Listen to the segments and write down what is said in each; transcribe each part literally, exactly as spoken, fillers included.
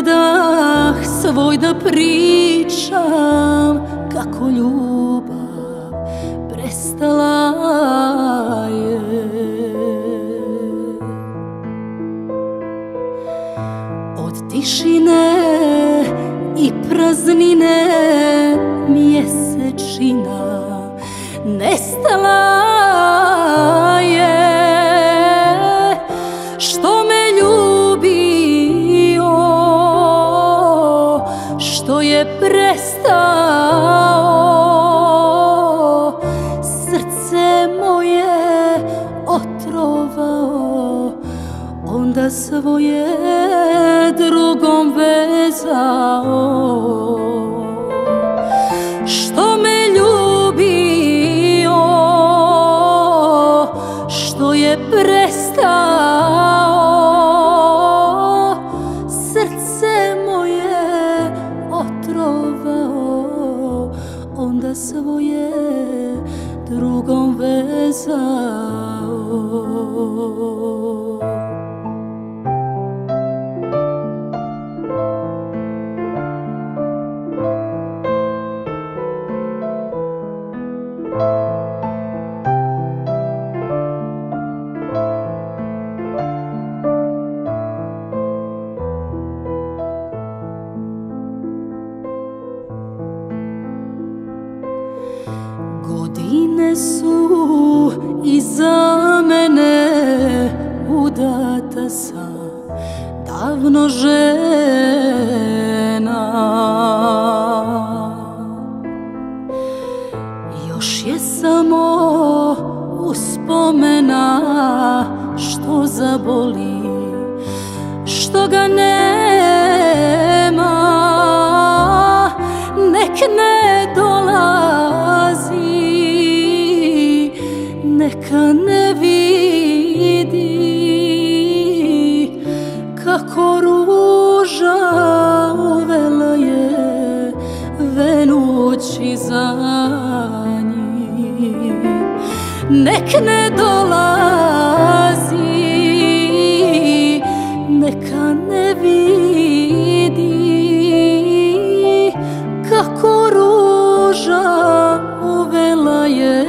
predah svoj da pričam kako ljubav prestala je. Od tišine i praznine mjesečina nestala je. Što me ljubio, što je prestao, srce moje otrovao, onda svoje drugom vezao. Što me ljubio, što je prestao, srce moje otrovao, onda svoje drugom vezao. Godine su iza mene, udata sam davno žena. Još je samo uspomena što zaboli, što ga nema. Nek ne dolazi, neka ne vidi kako ruža uvela je venući za njim. Nek ne dolazi, neka ne vidi kako ruža uvela je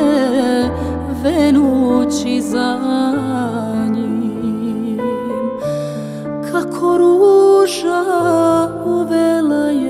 venući za njim. Kako ruža uvela je